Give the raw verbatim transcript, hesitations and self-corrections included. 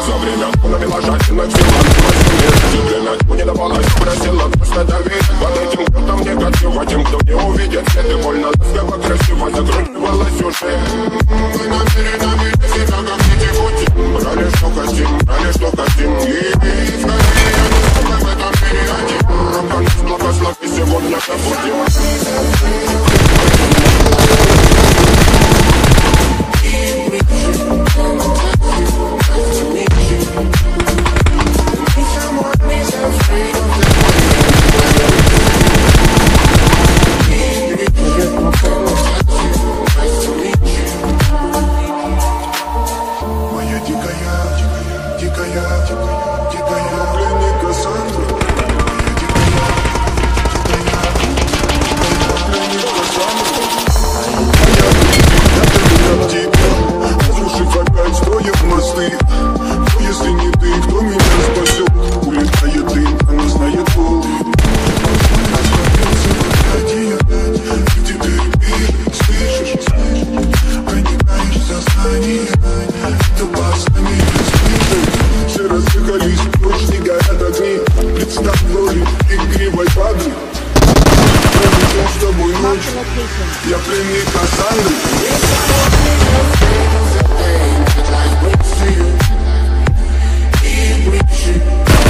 За время навела жадина сила. Время не давалась, просила просто доверить. Под этим, кто там негатива, тем, кто не увидит свет. И больно ласково, красиво закручивалась уже. Мы намерены всегда как дети пути. Брали что хотим, брали что хотим. И скорее я не смогу в этом мире один. Рака нас благослови, сегодня забудем. Моя дикая, дикая, дикая, дикая, дикая пленник Косандра. Разрушив опять, строим мосты. Но если не ты, кто меня спасет? Улетает дым, она знает пол. И теперь ты слышишь, проникаешь в сознание. Это баснями не все разъехались, прочь не горят огни. Представь в роли игривой падры. Проведем с тобой ночь. Я пленник Косандры. И